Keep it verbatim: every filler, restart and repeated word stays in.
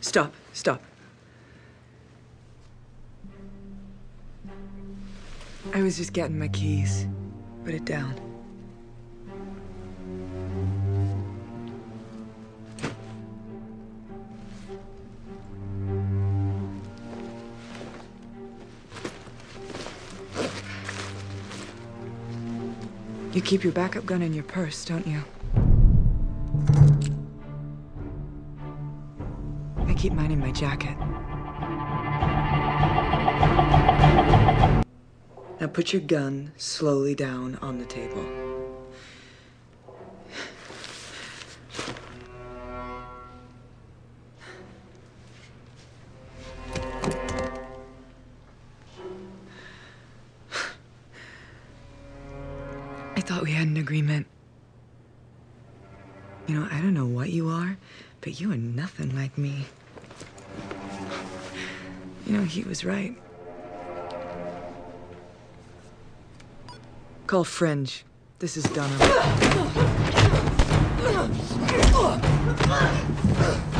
Stop, stop. I was just getting my keys. Put it down. You keep your backup gun in your purse, don't you? I keep mine in my jacket. Now put your gun slowly down on the table. I thought we had an agreement. You know, I don't know what you are, but you are nothing like me. You know, he was right. Call Fringe. This is Dunham.